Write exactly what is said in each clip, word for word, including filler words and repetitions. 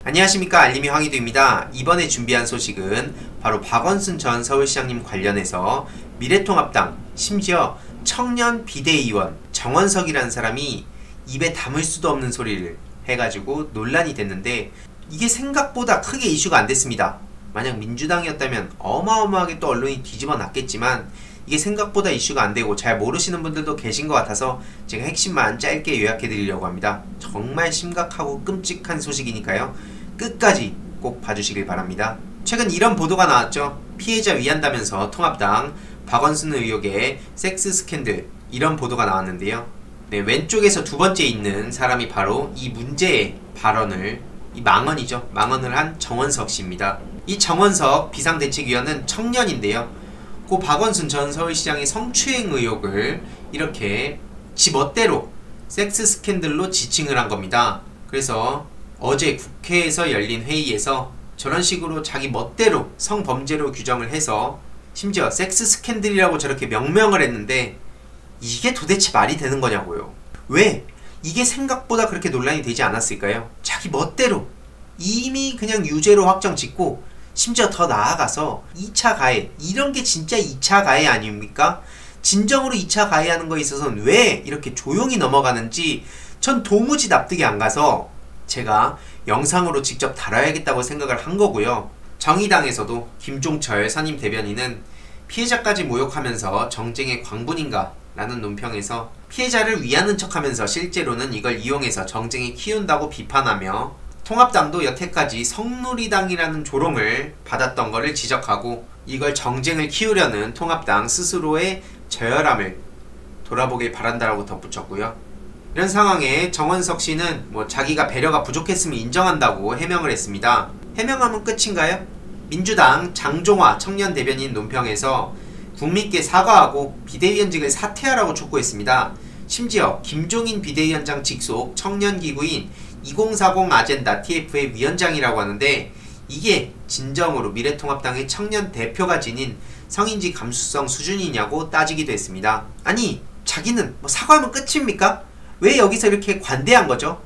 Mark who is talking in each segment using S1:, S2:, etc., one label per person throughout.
S1: 안녕하십니까, 알림이 황희두입니다. 이번에 준비한 소식은 바로 박원순 전 서울시장님 관련해서 미래통합당, 심지어 청년 비대위원 정원석이라는 사람이 입에 담을 수도 없는 소리를 해가지고 논란이 됐는데, 이게 생각보다 크게 이슈가 안 됐습니다. 만약 민주당이었다면 어마어마하게 또 언론이 뒤집어 놨겠지만, 이게 생각보다 이슈가 안 되고 잘 모르시는 분들도 계신 것 같아서 제가 핵심만 짧게 요약해 드리려고 합니다. 정말 심각하고 끔찍한 소식이니까요, 끝까지 꼭 봐주시길 바랍니다. 최근 이런 보도가 나왔죠. 피해자 위한다면서 통합당 박원순 의혹의 섹스 스캔들, 이런 보도가 나왔는데요. 네, 왼쪽에서 두 번째 있는 사람이 바로 이 문제의 발언을, 이 망언이죠, 망언을 한 정원석 씨입니다. 이 정원석 비상대책위원은 청년인데요, 고 박원순 전 서울시장의 성추행 의혹을 이렇게 지 멋대로 섹스 스캔들로 지칭을 한 겁니다. 그래서 어제 국회에서 열린 회의에서 저런 식으로 자기 멋대로 성범죄로 규정을 해서 심지어 섹스 스캔들이라고 저렇게 명명을 했는데, 이게 도대체 말이 되는 거냐고요. 왜? 이게 생각보다 그렇게 논란이 되지 않았을까요? 자기 멋대로 이미 그냥 유죄로 확정 짓고, 심지어 더 나아가서 이 차 가해, 이런 게 진짜 이 차 가해 아닙니까? 진정으로 이 차 가해하는 거에 있어서는 왜 이렇게 조용히 넘어가는지 전 도무지 납득이 안 가서 제가 영상으로 직접 다뤄야겠다고 생각을 한 거고요. 정의당에서도 김종철 선임 대변인은 피해자까지 모욕하면서 정쟁의 광분인가 라는 논평에서 피해자를 위하는 척하면서 실제로는 이걸 이용해서 정쟁에 키운다고 비판하며, 통합당도 여태까지 성누리당이라는 조롱을 받았던 것을 지적하고, 이걸 정쟁을 키우려는 통합당 스스로의 저열함을 돌아보길 바란다라고 덧붙였고요. 이런 상황에 정원석 씨는 뭐 자기가 배려가 부족했음을 인정한다고 해명을 했습니다. 해명하면 끝인가요? 민주당 장종화 청년 대변인 논평에서 국민께 사과하고 비대위원직을 사퇴하라고 촉구했습니다. 심지어 김종인 비대위원장 직속 청년기구인 이공사공 아젠다 티에프의 위원장이라고 하는데, 이게 진정으로 미래통합당의 청년 대표가 지닌 성인지 감수성 수준이냐고 따지기도 했습니다. 아니, 자기는 뭐 사과하면 끝입니까? 왜 여기서 이렇게 관대한 거죠?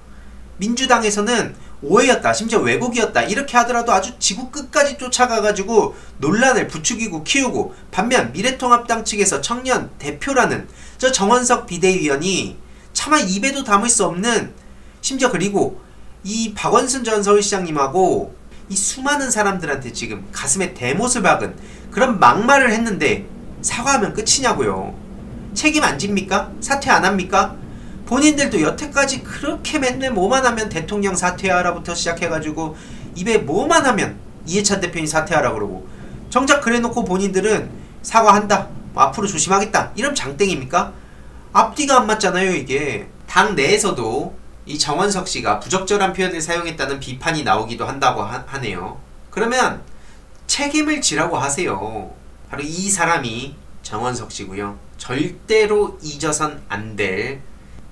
S1: 민주당에서는 오해였다, 심지어 왜곡이었다 이렇게 하더라도 아주 지구 끝까지 쫓아가가지고 논란을 부추기고 키우고, 반면 미래통합당 측에서 청년 대표라는 저 정원석 비대위원이 차마 입에도 담을 수 없는, 심지어 그리고 이 박원순 전 서울시장님하고 이 수많은 사람들한테 지금 가슴에 대못을 박은 그런 막말을 했는데 사과하면 끝이냐고요. 책임 안 집니까? 사퇴 안 합니까? 본인들도 여태까지 그렇게 맨날 뭐만 하면 대통령 사퇴하라부터 시작해가지고 입에 뭐만 하면 이해찬 대표님 사퇴하라 그러고, 정작 그래놓고 본인들은 사과한다, 뭐 앞으로 조심하겠다, 이런 장땡입니까? 앞뒤가 안 맞잖아요. 이게 당 내에서도 이 정원석 씨가 부적절한 표현을 사용했다는 비판이 나오기도 한다고 하, 하네요. 그러면 책임을 지라고 하세요. 바로 이 사람이 정원석 씨고요. 절대로 잊어선 안 될,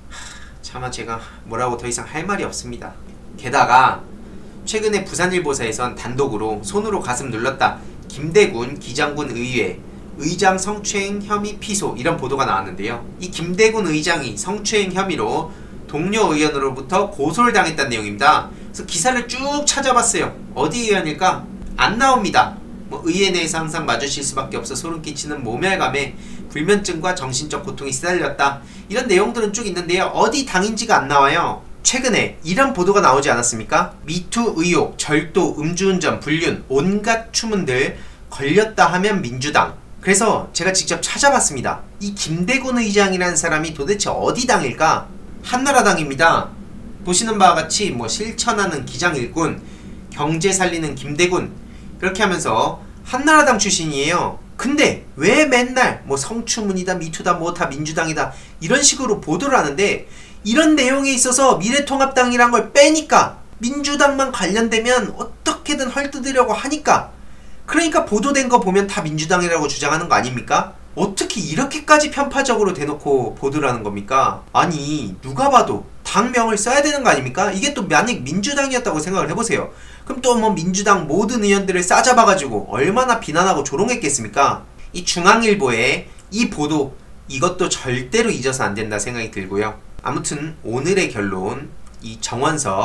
S1: 차마 제가 뭐라고 더 이상 할 말이 없습니다. 게다가 최근에 부산일보사에선 단독으로 손으로 가슴 눌렀다, 김대군 기장군 의회 의장 성추행 혐의 피소, 이런 보도가 나왔는데요. 이 김대군 의장이 성추행 혐의로 동료 의원으로부터 고소를 당했다는 내용입니다. 그래서 기사를 쭉 찾아봤어요. 어디 의원일까? 안 나옵니다. 뭐 의회 내에서 항상 마주칠 수밖에 없어 소름 끼치는 모멸감에 불면증과 정신적 고통이 시달렸다, 이런 내용들은 쭉 있는데요. 어디 당인지가 안 나와요. 최근에 이런 보도가 나오지 않았습니까? 미투 의혹, 절도, 음주운전, 불륜, 온갖 추문들 걸렸다 하면 민주당. 그래서 제가 직접 찾아봤습니다. 이 김대군 의장이라는 사람이 도대체 어디 당일까? 한나라당입니다. 보시는 바와 같이 뭐 실천하는 기장일군, 경제 살리는 김대군, 그렇게 하면서 한나라당 출신이에요. 근데 왜 맨날 뭐 성추문이다, 미투다, 뭐 다 민주당이다 이런 식으로 보도를 하는데, 이런 내용에 있어서 미래통합당이란 걸 빼니까, 민주당만 관련되면 어떻게든 헐뜯으려고 하니까, 그러니까 보도된 거 보면 다 민주당이라고 주장하는 거 아닙니까? 어떻게 이렇게까지 편파적으로 대놓고 보도를 하는 겁니까? 아니, 누가 봐도 당명을 써야 되는 거 아닙니까? 이게 또 만약 민주당이었다고 생각을 해보세요. 그럼 또 뭐 민주당 모든 의원들을 싸잡아가지고 얼마나 비난하고 조롱했겠습니까? 이 중앙일보의 이 보도, 이것도 절대로 잊어서 안 된다 생각이 들고요. 아무튼 오늘의 결론, 이 정원석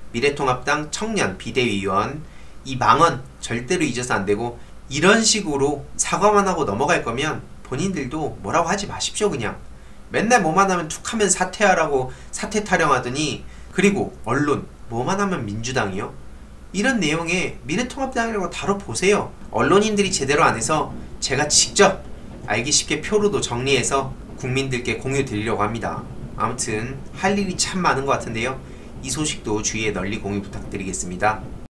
S1: 미래통합당 청년 비대위원 이 망언 절대로 잊어서 안 되고, 이런 식으로 사과만 하고 넘어갈 거면 본인들도 뭐라고 하지 마십시오. 그냥 맨날 뭐만 하면 툭하면 사퇴하라고 사퇴 타령하더니, 그리고 언론 뭐만 하면 민주당이요? 이런 내용의 미래통합당이라고 다뤄보세요. 언론인들이 제대로 안 해서 제가 직접 알기 쉽게 표로도 정리해서 국민들께 공유 드리려고 합니다. 아무튼 할 일이 참 많은 것 같은데요. 이 소식도 주위에 널리 공유 부탁드리겠습니다.